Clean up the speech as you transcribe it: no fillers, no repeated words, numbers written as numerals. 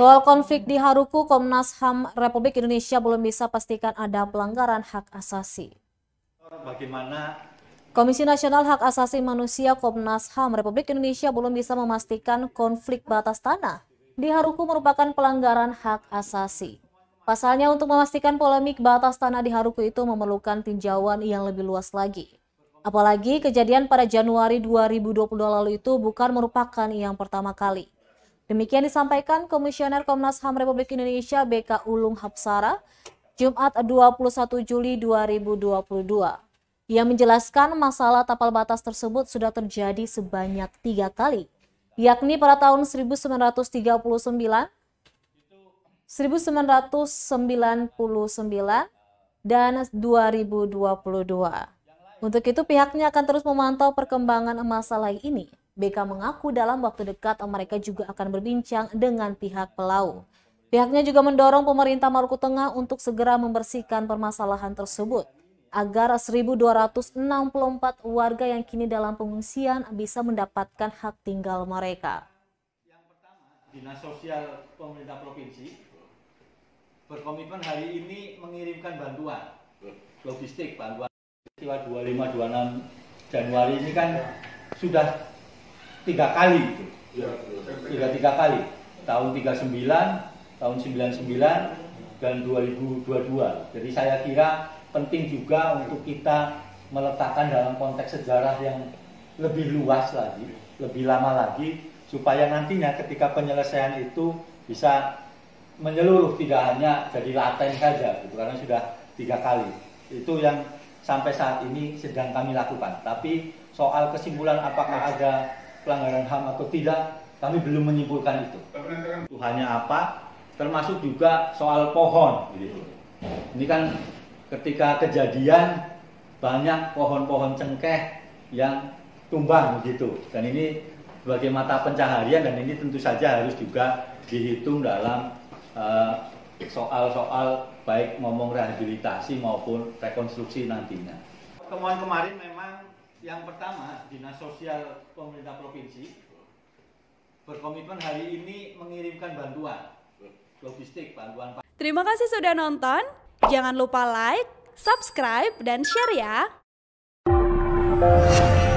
Soal konflik di Haruku, Komnas HAM Republik Indonesia belum bisa pastikan ada pelanggaran hak asasi. Komisi Nasional Hak Asasi Manusia Komnas HAM Republik Indonesia belum bisa memastikan konflik batas tanah di Haruku merupakan pelanggaran hak asasi. Pasalnya, untuk memastikan polemik batas tanah di Haruku itu memerlukan tinjauan yang lebih luas lagi. Apalagi kejadian pada Januari 2022 lalu itu bukan merupakan yang pertama kali. Demikian disampaikan Komisioner Komnas HAM Republik Indonesia BK Ulung Hapsara, Jumat 21 Juli 2022. Ia menjelaskan masalah tapal batas tersebut sudah terjadi sebanyak 3 kali, yakni pada tahun 1939, 1999, dan 2022. Untuk itu pihaknya akan terus memantau perkembangan masalah ini. BK mengaku dalam waktu dekat mereka juga akan berbincang dengan pihak Pelau. Pihaknya juga mendorong pemerintah Maluku Tengah untuk segera membersihkan permasalahan tersebut agar 1.264 warga yang kini dalam pengungsian bisa mendapatkan hak tinggal mereka. Yang pertama, Dinas Sosial Pemerintah Provinsi berkomitmen hari ini mengirimkan bantuan logistik, bantuan 25-26 Januari ini kan sudah 3 kali itu. Tiga kali. Tahun 39, tahun 99, dan 2022. Jadi saya kira penting juga untuk kita meletakkan dalam konteks sejarah yang lebih luas lagi, lebih lama lagi, supaya nantinya ketika penyelesaian itu bisa menyeluruh, tidak hanya jadi laten saja, gitu, karena sudah 3 kali. Itu yang sampai saat ini sedang kami lakukan. Tapi soal kesimpulan apakah ada pelanggaran HAM atau tidak, kami belum menyimpulkan itu. Tuhannya apa, termasuk juga soal pohon. Gitu. Ini kan ketika kejadian banyak pohon-pohon cengkeh yang tumbang begitu. Dan ini sebagai mata pencaharian, dan ini tentu saja harus juga dihitung dalam soal-soal baik ngomong rehabilitasi maupun rekonstruksi nantinya. Pertemuan kemarin memang yang pertama, Dinas Sosial Pemerintah Provinsi berkomitmen hari ini mengirimkan bantuan logistik, bantuan. Terima kasih sudah nonton. Jangan lupa like, subscribe, dan share ya.